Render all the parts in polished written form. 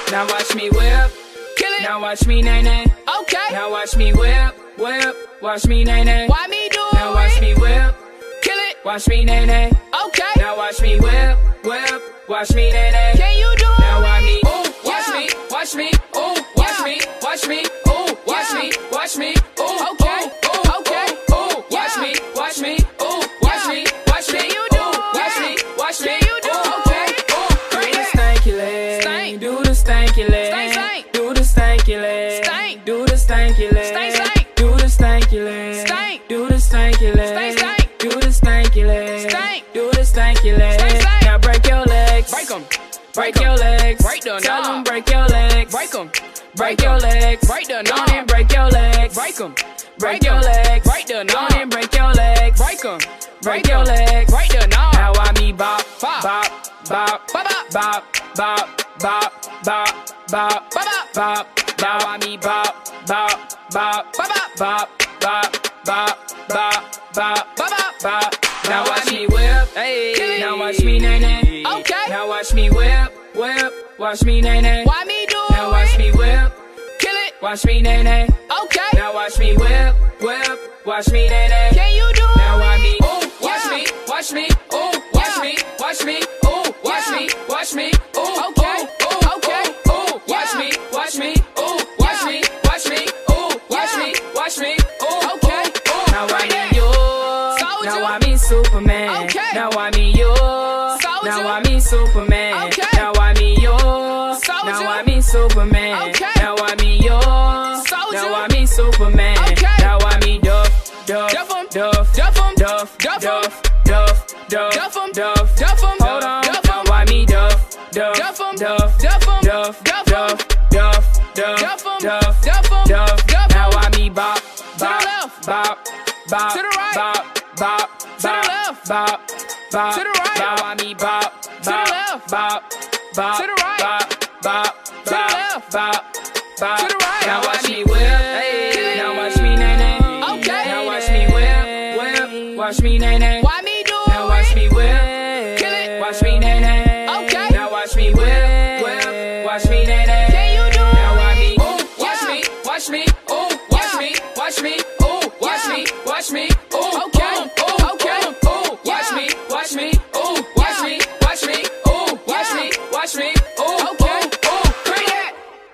Now watch me whip, Kill it. now watch me nay nay. Okay. Now watch me whip, whip, watch me nay nay. Why me do Now watch me whip, Kill it. watch me nay nay. Okay. Now watch me whip, whip, watch me nay nay. Can you do Now watch me, it? ooh, watch Yeah. me, watch me, ooh, watch Yeah. me, watch me, ooh, watch Yeah. me, watch me, ooh, Okay. ooh, ooh, Okay. ooh, ooh, watch Yeah. me, watch me, ooh, watch Yeah. me, watch me, Can you do ooh, watch it? me, watch me, Can you do ooh, it? ooh, do Bring the it. stanky leg, Stank. do the stanky leg, Stank, stank. do the stanky leg, Stank. do the stanky leg, Stank, stank. do the stanky leg, Stank. do the stanky leg, Stank, stank. do the stanky leg, Stank. do the stanky leg. Stank, stank. Now break your legs, Break 'em. break your legs, Break the tell knob. them break your legs, Break 'em. break your legs, Break the Go on knob. and break your legs, Break 'em. break your legs, Break the Go on knob. and break your legs, Break 'em. break your legs, Break the knob. Now I me bop, Bop. bop, bop, Bop, bop. bop, bop, bop, bop, bop, Bop, bop. Now I me bop, bop, bop, Bop, bop. bop, bop, bop, bop, bop, Bop, bop. Now watch me whip, Hey. now watch me nay nay. Okay. Now watch me whip, whip, watch me nay nay. Why me do Now watch it? me whip, Kill it. watch me nay nay. Okay. Now watch me whip, whip, watch me nay nay. Can you do Now watch me, it? ooh, watch Yeah. me, watch me, ooh, watch Yeah. me, watch me, ooh, watch Yeah. me, watch me, ooh, Okay. ooh, ooh, Okay. ooh, ooh, watch Yeah. me, watch me, ooh, watch Yeah. me, watch me, ooh, watch Yeah. me, watch me, ooh, Okay. ooh, ooh. Now I Bring me it. yours, Soldier. now I me Superman. Okay. Now I me yours, Soldier. now I me Superman. Okay. Now I me yours, Soldier. now I me Superman. Okay. Now I me yours, Soldier. now I me Superman. Okay. Now I me Duff, Duff, Duff 'em. Duff, Duff 'em. Duff, Duff 'em. Duff, Duff, Duff, Duff 'em. Duff, Duff 'em. Hold on, Duff 'em. why me Duff, Duff, Duff 'em. Duff, Duff 'em. Duff, Duff 'em. Duff, Duff, Duff, Duff 'em. Duff, Duff 'em. Duff. Duff 'em. Now I me bop, the bop, left. bop, bop, To the right. bop, bop, To the bop, left. bop, bop. To the right. Now I me bop, the bop, left. bop, bop, To the right. bop, bop, the bop, left. bop, bop. To the right. Now watch me Hey. whip, now watch me nay nay. Okay. Now watch me whip, whip, watch me nay nay. Why me do Now watch it? me whip, Kill it. watch me nay nay. Okay. Now watch me whip, whip, watch me nay nay. Can you do Now watch me, it? ooh, watch Yeah. me, watch me, ooh, watch Yeah. me, watch me, ooh, watch Yeah. me, watch me, ooh, Okay. ooh, Okay. ooh, ooh, watch Yeah. me, watch me, ooh, watch Yeah. me, watch me, ooh, watch Yeah. me, watch me, ooh, Okay. ooh, ooh. Bring it.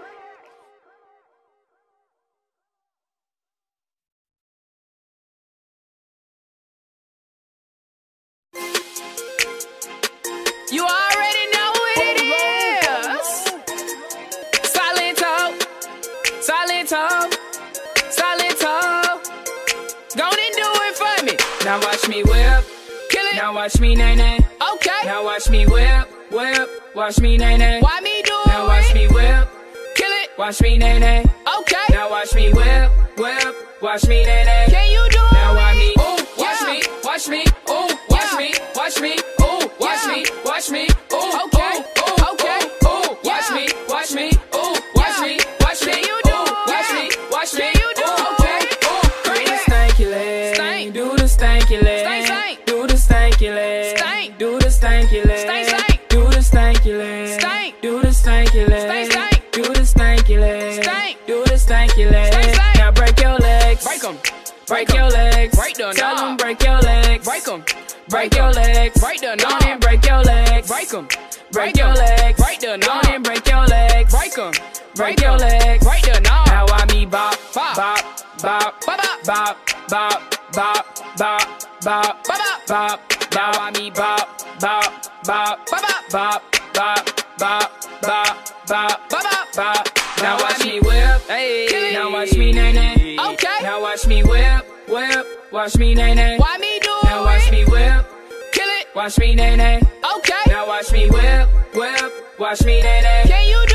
You already know what it is. Silent talk, silent talk, silent talk. Go on and do it for me. Now watch me whip, Kill it. now watch me nay nay. Okay. Now watch me whip, whip, watch me nay nay. Why me do Now watch it? me whip, Kill it. watch me nay nay. Okay. Now watch me whip, whip, watch me nay nay. Can you do Now it? watch me, ooh, watch Yeah. me, watch me, ooh, watch Yeah. me, watch me, ooh, watch Yeah. me, watch me, ooh, Okay. ooh, ooh, Okay. ooh, ooh, watch Yeah. me, watch me, ooh, watch Yeah. me, watch me, Can you do ooh, watch it? me, watch me, Can you do ooh, it? ooh, ooh. Bring Do the it. stanky leg, Stank. do the stanky leg, Stank, stank. do the stanky leg, Stank. do the stanky leg, Stank, stank. do the stanky leg, Stank. do the stanky leg, Stank, stank. do the stanky leg, Stank. do the stanky leg. Stank, stank. Now break your legs, Break 'em. break your legs, Break the tell knob. them break your legs, Break 'em. break your legs, Break the Go on knob. and break your legs, Break 'em. break your legs, Break the Go on knob. and break your legs, Break 'em. break your legs, Break the knob. Now I me bop, Bop. bop, bop, Bop, bop, bop, bop, bop, bop, Bop, bop. Now I me bop, bop, bop, Bop, bop, bop, bop, bop, bop, Bop, bop. Now watch me whip, Hey. now watch me nay nay. Okay. Now watch me whip, whip, watch me nay nay. Why me do Now watch it? me whip, Kill it. watch me nay nay. Okay. Now watch me whip, whip, watch me nay nay. Can you do